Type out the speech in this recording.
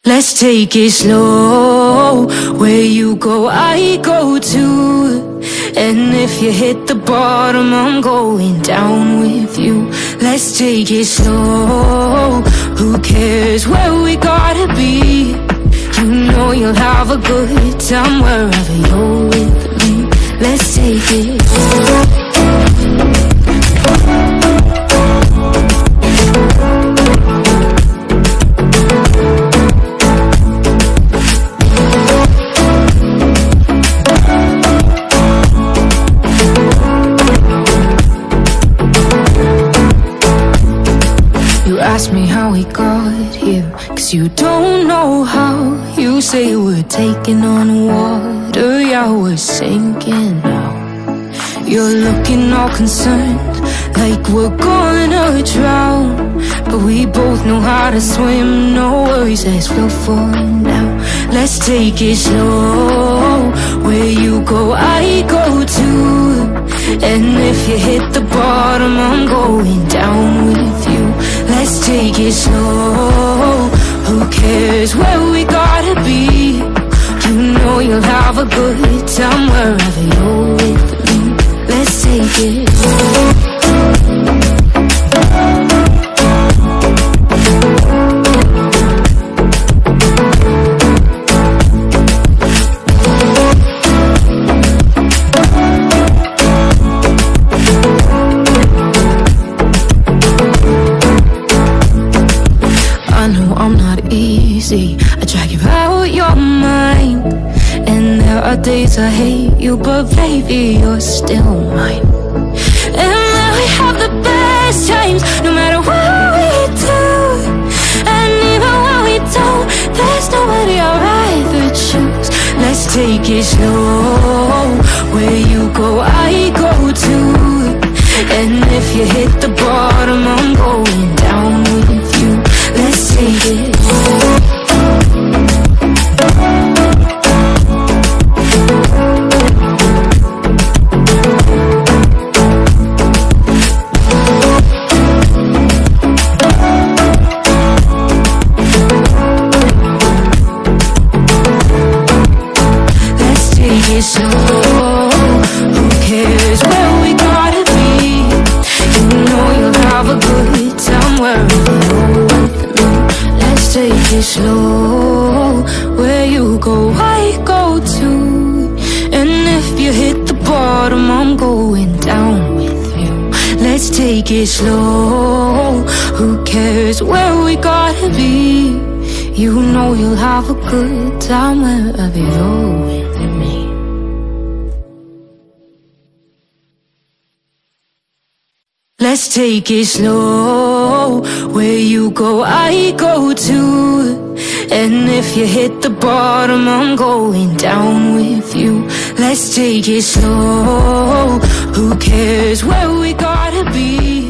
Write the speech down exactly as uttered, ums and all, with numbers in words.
Let's take it slow. Where you go, I go too. And if you hit the bottom, I'm going down with you. Let's take it slow. Who cares where we gotta be? You know you'll have a good time wherever you're with me. Let's take it slow. Ask me how we got here, cause you don't know how. You say we're taking on water, yeah, we're sinking now. You're looking all concerned, like we're gonna drown. But we both know how to swim, no worries as we'll fall now. Let's take it slow. Where you go, I go too. And if you hit the bottom, I'm going down with you. Let's take it slow. Who cares where we gotta be? You know you'll have a good time wherever you're with me. Let's take it slow. I drag you out your mind, and there are days I hate you, but baby, you're still mine. And now we have the best times, no matter what we do. And even when we don't, there's nobody I'd rather choose. Let's take it slow. Where you go, I go too. And if you hit the bottom, I'm going down with you. Let's take it slow. Slow, where you go, I go too. And if you hit the bottom, I'm going down with you. Let's take it slow. Who cares where we gotta be? You know you'll have a good time wherever you're with me. Let's take it slow. Where you go, I go too. And if you hit the bottom, I'm going down with you. Let's take it slow. Who cares where we gotta be?